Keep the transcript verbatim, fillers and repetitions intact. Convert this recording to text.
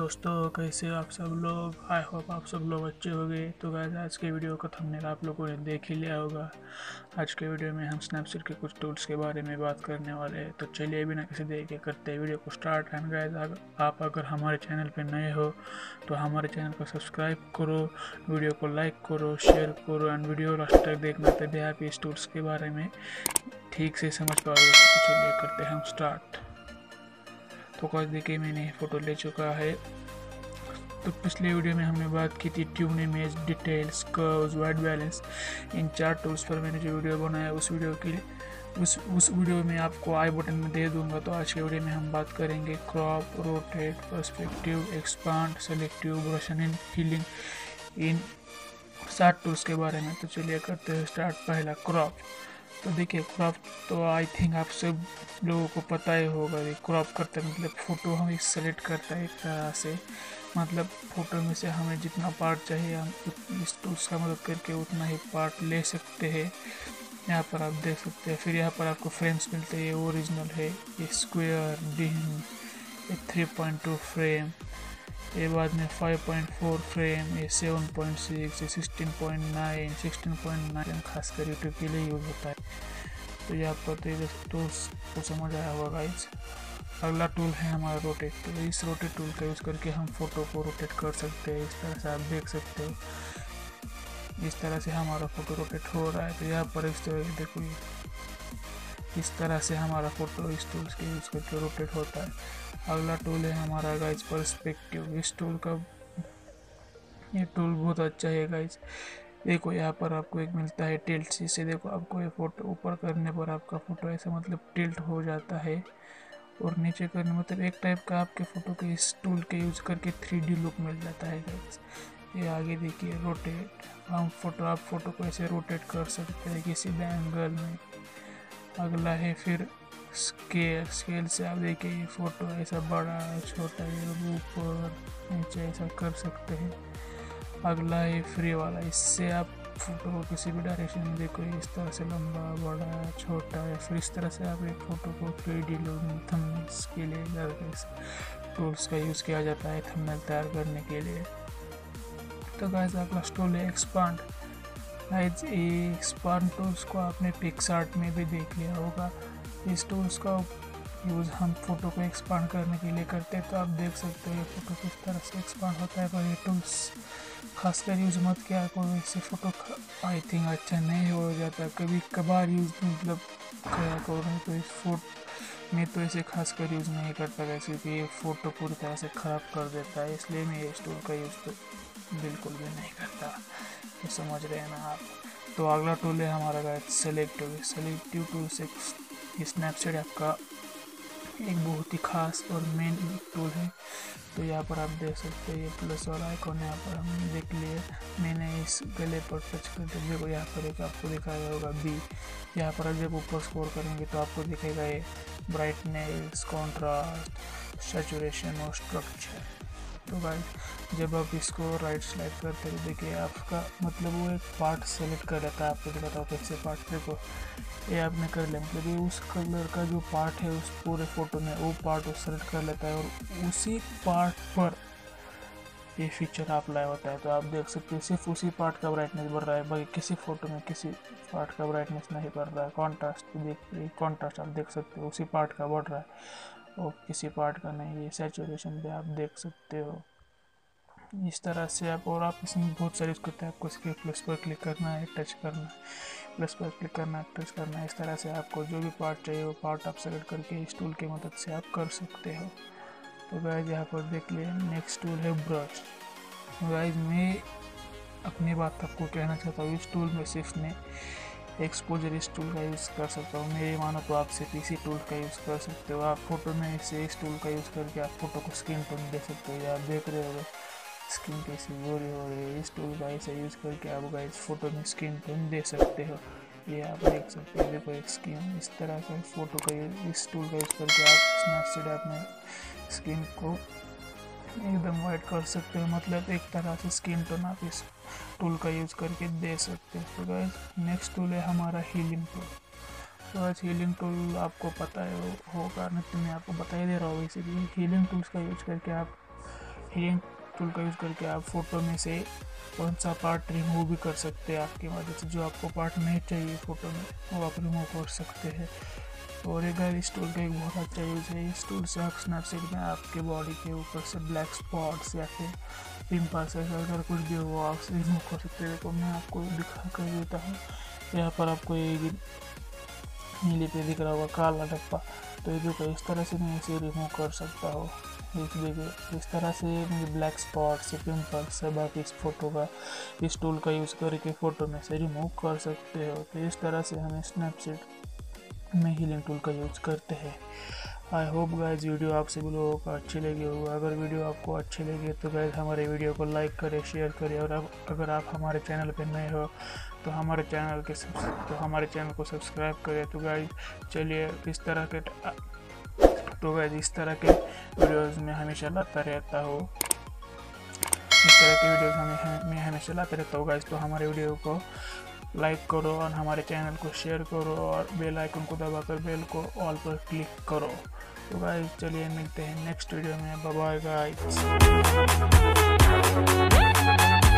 दोस्तों, कैसे हो आप सब लोग। आई होप आप सब लोग अच्छे हो गए। तो गाइस, आज के वीडियो का थंबनेल आप लोगों ने देख ही लिया होगा। आज के वीडियो में हम स्नैपचैट के कुछ टूल्स के बारे में बात करने वाले हैं। तो चलिए बिना किसी देर के करते हैं वीडियो को स्टार्ट। एंड गाइस, आप अगर हमारे चैनल पर नए हो तो हमारे चैनल को सब्सक्राइब करो, वीडियो को लाइक करो, शेयर करो एंड वीडियो लास्ट तक देखना, तभी आप इस टूल्स के बारे में ठीक से समझ पाओगे। तो चलिए करते हैं हम स्टार्ट। तो कल देखिए, मैंने फ़ोटो ले चुका है। तो पिछले वीडियो में हमने बात की थी tune image, details, curves, white balance. इन चार टूल्स पर मैंने जो वीडियो बनाया उस वीडियो की उस उस वीडियो में आपको आई बटन में दे दूंगा। तो आज के वीडियो में हम बात करेंगे crop, rotate, perspective, expand, selective, brush इन, हीलिंग, इन सात टूल्स के बारे में। तो चलिए करते हैं स्टार्ट। पहला क्रॉप। तो देखिए, क्रॉप तो आई थिंक आप सब लोगों को पता ही होगा। ये क्रॉप करते हैं मतलब फ़ोटो हमें सेलेक्ट करता है एक तरह से। मतलब फ़ोटो में से हमें जितना पार्ट चाहिए हम इस टूल्स का मदद करके उतना ही पार्ट ले सकते हैं। यहाँ पर आप देख सकते हैं। फिर यहाँ पर आपको फ्रेम्स मिलते हैं। ये ओरिजिनल है, ये स्क्वायर, डिम, ये थ्री पॉइंट टू फ्रेम, ये बाद में फाइव पॉइंट फोर फ्रेम, ये सेवन पॉइंट सिक्स, ये sixteen point nine, sixteen point nine खासकर यूट्यूब के लिए यूज़ होता है। तो यहाँ पर तो ये टूल्स को समझ आया होगा गाइज। अगला टूल है हमारा रोटेट। तो इस रोटेट टूल का यूज़ करके हम फोटो को रोटेट कर सकते हैं। इस तरह से आप देख सकते हो, इस तरह से हमारा फोटो रोटेट हो रहा है। तो यहाँ पर इस तरह देखो, इस तरह से हमारा फोटो इस टूल्स के यूज़ करके रोटेट होता है। अगला टूल है हमारा गाइज पर्सपेक्टिव। इस टूल का ये टूल बहुत अच्छा है गाइज। देखो यहाँ पर आपको एक मिलता है टिल्ट। इससे देखो आपको ये फोटो ऊपर करने पर आपका फोटो ऐसा मतलब टिल्ट हो जाता है, और नीचे करने मतलब एक टाइप का आपके फ़ोटो के इस टूल के यूज़ करके थ्री डी लुक मिल जाता है गाइस। ये आगे देखिए रोटेट। हम फोटो आप फोटो को ऐसे रोटेट कर सकते हैं किसी भी एंगल में। अगला है फिर स्केल। स्केल से आप देखिए ये फ़ोटो ऐसा बड़ा छोटा, ये ऊपर नीचे ऐसा कर सकते हैं। अगला है फ्री वाला। इससे आप फोटो को किसी भी डायरेक्शन में देखो, इस तरह से लंबा, बड़ा, छोटा, या फिर इस तरह से आप एक फ़ोटो को थ्री डी लुक थंबनेल्स के लिए ज़्यादातर इस टूल्स का यूज़ किया जाता है थंबनेल तैयार करने के लिए। तो गाइस, अगला टूल है एक्सपांड। गाइस, ये एक्सपांड टूल्स को आपने पिक्सआर्ट में भी देख लिया होगा। इस टूल्स का यूज़ हम फोटो को एक्सपांड करने के लिए करते हैं। तो आप देख सकते हो ये फ़ोटो किस तरह से एक्सपांड होता है। पर ये टूल्स खासकर यूज़ मत किया करो, इससे फ़ोटो आई थिंक अच्छा नहीं हो जाता। कभी कभार यूज़ मतलब किया करो, नहीं तो इस फोटो में तो ऐसे खासकर यूज़ नहीं करता है, क्योंकि ये फ़ोटो पूरी तरह से ख़राब कर देता है। इसलिए मैं इस टूल का यूज़ तो बिल्कुल भी नहीं करता। तो समझ रहे हैं ना आप। तो अगला टूल है हमारा गाइस सेलेक्टिव। सेलेक्टिव टूल से स्नैपचैट आपका एक बहुत ही खास और मेन टूल है। तो यहाँ पर आप देख सकते हैं ये प्लस वाला आइकॉन यहाँ पर हमने देख लिया। मैंने इस गले पर टच कर दिया। देखो यहाँ पर एक आपको दिखाया होगा बी। यहाँ पर जब ऊपर स्क्रॉल करेंगे तो आपको दिखेगा ये ब्राइटनेस, कॉन्ट्रास्ट, सैचुरेशन और स्ट्रक्चर। तो गाइस, जब आप इसको राइट स्लाइड करते हो देखिए आपका मतलब वो एक पार्ट सेलेक्ट कर लेता है। आपको दिखाता हूँ कैसे पार्ट। देखो ये आपने कर लिया, मतलब ये उस कलर का जो पार्ट है उस पूरे फोटो में वो पार्ट वो सेलेक्ट कर लेता है, और उसी पार्ट पर ये फीचर अप्लाई होता है। तो आप देख सकते हो सिर्फ उसी पार्ट का ब्राइटनेस बढ़ रहा है, बाकी किसी फोटो में किसी पार्ट का ब्राइटनेस नहीं बढ़ रहा है। कॉन्ट्रास्ट देखिए, कॉन्ट्रास्ट आप देख सकते हो उसी पार्ट का बढ़ रहा है और किसी पार्ट का नहीं। ये सैचुरेशन भी आप देख सकते हो इस तरह से आप। और आप इसमें बहुत सारे यूज़ करते हैं। आपको इसके प्लस पर क्लिक करना है, टच करना है, प्लस पर क्लिक करना है, टच करना है। इस तरह से आपको जो भी पार्ट चाहिए वो पार्ट आप सेलेक्ट करके इस टूल की मदद से आप कर सकते हो। तो गाइस, यहाँ पर देख लिए नेक्स्ट टूल है ब्रश। गाइस, मैं अपनी बात आपको कहना चाहता हूँ, इस टूल में सिर्फ मैं एक्सपोजर इस टूल का यूज़ कर सकता हूँ। मेरी मानो तो आप सिर्फ इसी टूल का यूज़ कर सकते हो। आप फोटो में इसे इस टूल का यूज़ करके आप फोटो को स्क्रीन टोन दे सकते हो। आप देख रहे हो स्क्रीन कैसी गोरी हो रही है। इस टूल का ऐसे यूज़ करके आप गाइस फोटो में स्क्रीन टोन दे सकते हो। ये आप देख सकते हो। देखो एक स्क्रीन इस तरह का फोटो का इस टूल का यूज़ करके आप स्नैपचैट अपने स्क्रीन को एकदम वाइट कर सकते हो। मतलब एक तरह से स्क्रीन टोन आप इस टूल का यूज़ करके दे सकते हो। तो गाइस, नेक्स्ट टूल है हमारा हीलिंग टूल। तो गाइस, हीलिंग टूल आपको पता है होगा, नहीं तो मैं आपको बता ही दे रहा हूँ। इसीलिए हीलिंग टूल्स का यूज़ करके आप हीलिंग टूल का यूज़ करके आप फ़ोटो में से कौन सा पार्ट रिमूव भी कर सकते हैं आपकी मदद से। जो आपको पार्ट नहीं चाहिए फ़ोटो में वो आप रिमूव कर सकते हैं। और एक इस टूल का एक बहुत अच्छा यूज़ है। इस टूल से आप स्नैपसीड में आपके बॉडी के ऊपर से ब्लैक स्पॉट्स या फिर पिंपल्स ऐसा अगर कुछ भी हो आप रिमूव कर सकते हैं। तो मैं आपको दिखा कर देता हूँ। यहाँ पर आपको ये नीले पे दिख रहा होगा काला डब्बा, तो ये देखो इस तरह से मैं इसे रिमूव कर सकता हूँ। देखिए इस तरह से मुझे ब्लैक स्पॉट्स पिंपल्स सब आप इस फोटो का इस टूल का यूज़ करके फ़ोटो में से रिमूव कर सकते हो। तो इस तरह से हमें स्नैपसीड में हीलिंग टूल का यूज़ करते हैं। आई होप गाइज वीडियो आप सभी लोगों को अच्छी लगी होगा। अगर वीडियो आपको अच्छी लगी तो गाइज हमारे वीडियो को लाइक करें, शेयर करें। और अब अगर आप हमारे चैनल पर नए हो तो हमारे चैनल के तो हमारे चैनल को सब्सक्राइब करें। तो गाइज चलिए इस तरह के तो गाइज इस तरह के वीडियोज़ में हमेशा लाता रहता हो इस तरह के वीडियोज़ हमें मैं हमेशा लाता रहता हूँ गाइज। तो हमारे वीडियो को लाइक करो और हमारे चैनल को शेयर करो और बेल आइकन को दबाकर बेल को ऑल पर क्लिक करो। तो गाइस चलिए मिलते हैं नेक्स्ट वीडियो में। Bye bye guys.